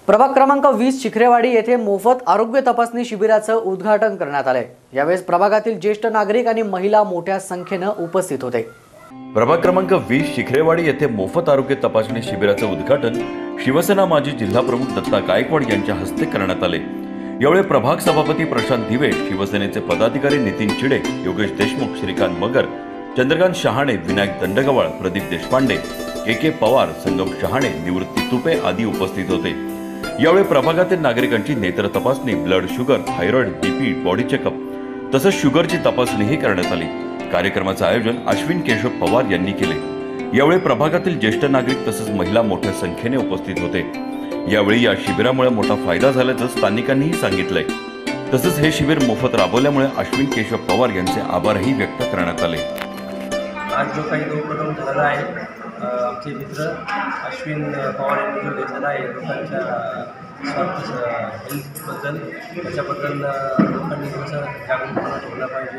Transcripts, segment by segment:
प्रभाग क्रमांक 20 शिखरेवाडी येथे मोफत आरोग्य तपासणी शिबिराचं उद्घाटन करण्यात आले। यावेळी प्रभागातील ज्येष्ठ नागरिक आणि महिला मोठ्या संख्येने उपस्थित होते। प्रभाग क्रमांक 20 शिखरेवाडी येथे मोफत आरोग्य तपासणी शिबिराचं उद्घाटन शिवसेना माजी जिल्हा प्रमुख दत्ता गायकवाड यांच्या हस्ते करण्यात आले। यावेळी प्रभाग सभापती प्रशांत दिवे, शिवसेनेचे पदाधिकारी नितीन चिडे, योगेश देशमुख, श्रीकांत मगर, चंद्रकांत शहाणे, विनायक दंडगवाळ, प्रदीप देशपांडे, के पवार, संगम शहाणे, निवृत्ती तुपे आदी उपस्थित होते। यावेळी प्रभागातील नागरिकांची नेत्र तपासणी, blood sugar, thyroid, BP, body checkup तसंच शुगरची तपासणीही करण्यात आली। कार्यक्रमाचं आयोजन अश्विन केशव पवार यांनी केले। यावेळी प्रभागातील ज्येष्ठ नागरिक तसंच महिला मोठ्या संख्येने उपस्थित होते। यावेळी या शिबिरामुळे मोठा फायदा झाल्याचं स्थानिकांनीही सांगितलंय। तसंच हे शिबिर मोफत राबवल्यामुळे अश्विन केशव पवार यांचे आभारही व्यक्त करण्यात आले। आज जो काही उपक्रम झाला आहे, आमचे मित्र अश्विन पवार यांनी जो घेतलेला आहे लोकांच्या स्वार्थ हेल्थबद्दल, त्याच्याबद्दल लोकांनी थोडंसं जागरूकपणा ठेवला पाहिजे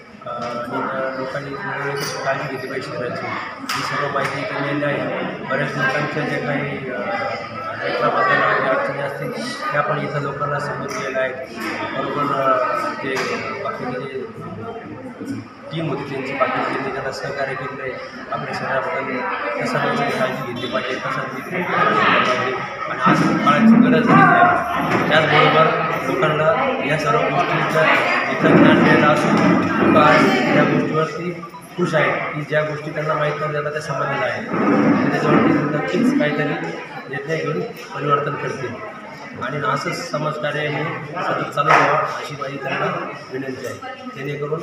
आणि लोकांनी काळजी घेतली पाहिजे शहराची। ही सर्व माहिती इथे मिळाली आहे। बऱ्याच लोकांच्या जे काही नेत्राबद्दल अडचणी असतील त्या पण इथं लोकांना समजलेल्या आहेत। बरोबर जे बाकीचे जे टीम होती त्यांची बाकीचे त्यांना सहकार्य केले आहे। आपल्या शहराबद्दल कसं लोकांची काळजी घेतली पाहिजे, कसं पाहिजे आणि आज काळाची गरज आहे। त्याचबरोबर लोकांना या सर्व गोष्टींचं इथं ज्ञान द्यायला असून लोक आज या गोष्टीवरती खुश आहेत की ज्या गोष्टी त्यांना माहीत नव्हत्या त्या समजलेल्या आहेत। त्याच्यावरती नक्कीच काहीतरी निर्णय घेऊन परिवर्तन करतील आणि असंच समाजकार्य हे सतत चालू व्हावं अशी माझी त्यांना विनंती आहे, जेणेकरून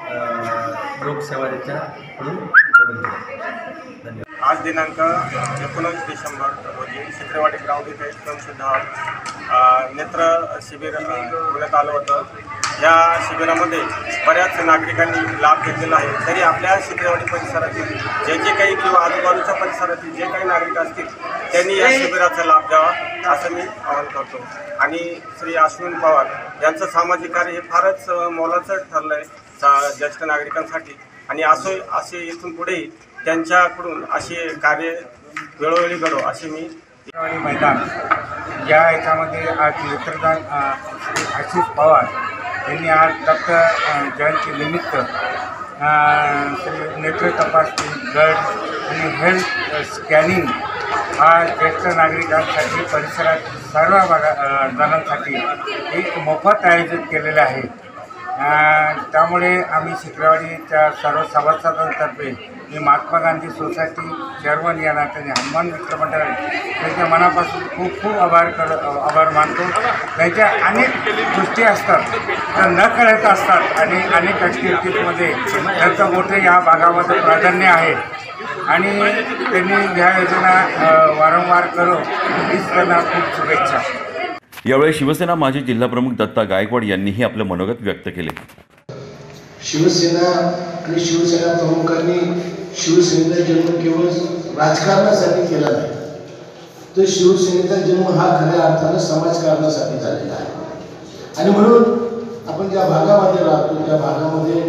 लोकसेवा त्यांच्याकडून घडून येईल। धन्यवाद। आज दिनांक 19 डिसेंबर रोजी शिखरेवाडी ग्राउंड इथे सुद्धा नेत्र शिबिर ठेवण्यात आलं होतं। या शिबिरामध्ये बऱ्याच नागरिकांनी लाभ घेतलेला आहे। तरी आपल्या शिखरेवाडी परिसरातील जे काही किंवा आजूबाजूच्या परिसरातील जे काही नागरिक असतील त्यांनी या शिबिराचा लाभ द्यावा असं मी आवाहन करतो। आणि श्री अश्विन पवार यांचं सामाजिक कार्य हे फारच मोलाचं ठरलं आहे ज्येष्ठ नागरिकांसाठी आणि असे इथून पुढेही त्यांच्याकडून असे कार्य वेळोवेळी घडो असे मी आणि मैदान या याच्यामध्ये आज नेत्रदान आशिष पवार यांनी आज डॉक्टर जयंतीनिमित्त नेत्र तपासणी, ब्लड आणि हेल्थ स्कॅनिंग हा ज्येष्ठ नागरिकांसाठी परिसरात सर्व जणांसाठी एक मोफत आयोजित केलेलं आहे। त्यामुळे आम्ही शिखरेवाडीच्या सर्व सभासदांतर्फे मी महात्मा गांधी सोसायटी चेअरमन या नात्याने हनुमान मित्रमंडळ त्यांच्या मनापासून खूप खूप आभार मानतो। त्यांच्या अनेक गोष्टी असतात त्या न कळत असतात आणि अनेक ॲक्टिव्हिटीजमध्ये त्यांचं मोठे या भागामध्ये प्राधान्य आहे आणि त्यांनी या योजना वारंवार करो हीच त्यांना खूप शुभेच्छा। यावेळी शिवसेना माजी जिल्हा प्रमुख दत्ता गायकवाड यांनीही आपले मनोगत व्यक्त केले। शिवसेना आणि शिवसेना प्रमुखांनी शिवसेनेचा जन्म केवळ राजकारणासाठी केला नाही, तर शिवसेनेचा जन्म हा खऱ्या अर्थानं समाजकारणासाठी झालेला आहे। आणि म्हणून आपण ज्या भागामध्ये राहतो त्या भागामध्ये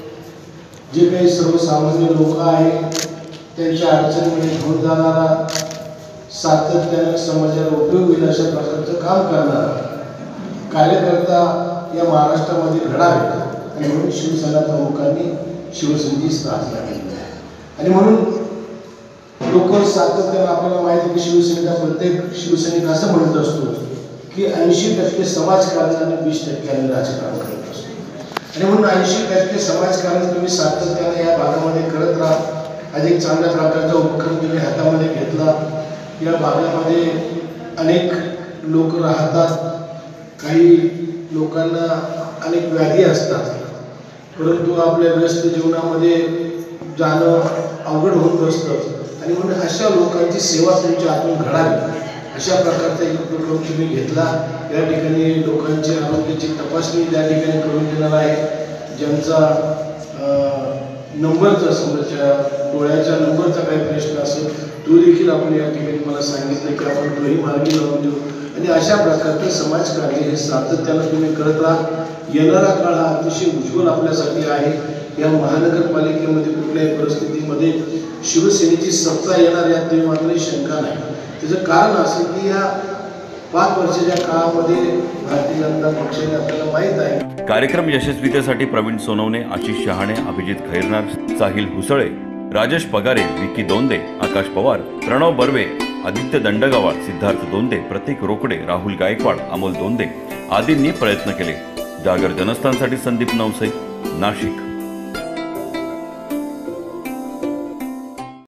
जे काही सर्वसामान्य लोक आहेत त्यांच्या अडचणीमध्ये घेऊन जाणारा, सातत्याने समाजाला उपयोग होईल अशा प्रकारचं काम करणारा कार्यकर्ता या महाराष्ट्रामध्ये घडावे आणि म्हणून शिवसेना प्रमुखांनी शिवसेनेची स्थापना केली आहे। आणि म्हणून लोक सातत्याने आपल्याला माहिती आहे की शिवसेनेचा प्रत्येक शिवसैनिक असं म्हणत असतो की 80% समाजकारण आणि 20% आम्ही राजकारण करत असतो आणि म्हणून 80% समाजकारण तुम्ही सातत्याने या भागामध्ये करत राहा। अधिक चांगल्या प्रकारचा उपक्रम तुम्ही हातामध्ये घेतला। या भागामध्ये अनेक लोक राहतात, काही लोकांना अनेक व्याधी असतात, परंतु आपल्या व्यस्त जीवनामध्ये जाणं अवघड होत बसतं आणि म्हणून अशा लोकांची सेवा तुमच्या हातून घडावी अशा प्रकारचा एक उपक्रम तुम्ही घेतला। या ठिकाणी लोकांची आरोग्याची तपासणी त्या ठिकाणी करून देणार आहे। ज्यांचा नंबरचा समजा डोळ्याच्या नंबरचा काही प्रश्न असेल तो देखील आपण या ठिकाणी मला सांगितलं की आपण तोही मार्गी लावून देऊ आणि अशा प्रकारचं समाजकार्य हे सातत्यानं तुम्ही करत राहा। येणारा काळ हा अतिशय उज्ज्वल आपल्यासाठी आहे। या महानगरपालिकेमध्ये कुठल्याही परिस्थितीमध्ये शिवसेनेची सत्ता येणार यात मात्र शंका नाही। त्याचं कारण असं की या 5 वर्षाच्या काळामध्ये भारतीय जनता पक्षाने आपल्याला माहीत आहे. कार्यक्रम यशस्वीतेसाठी प्रवीण सोनवणे, आशिष शहाणे, अभिजित खैरनार, साहिल हुसळे, राजेश पगारे, विकी दोंदे, आकाश पवार, प्रणव बर्वे, आदित्य दंडगावाळ, सिद्धार्थ दोंदे, प्रतीक रोकडे, राहुल गायकवाड, अमोल दोंदे आदींनी प्रयत्न केले. जागर जनस्थानसाठी संदीप नवसे, नाशिक.